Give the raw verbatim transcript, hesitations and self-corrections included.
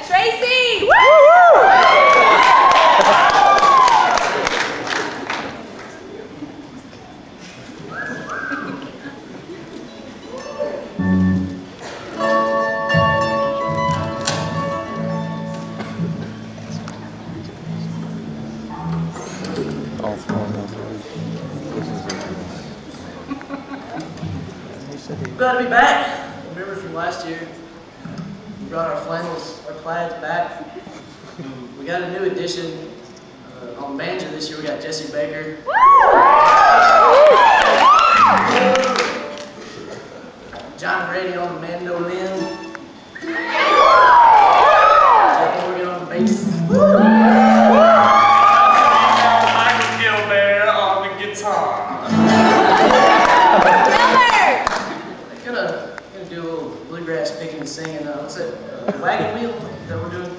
Tracy! Glad to be back. Remember from last year, we brought our flannels, our plaids back. We got a new addition uh, on banjo this year. We got Jesse Baker. John Brady on the mandolin. Jeff Morgan on the bass. Michael Gilbert on the guitar. Gonna, gonna do a little bluegrass picking and singing. Uh, what's that? Uh, Wagon wheel that we're doing.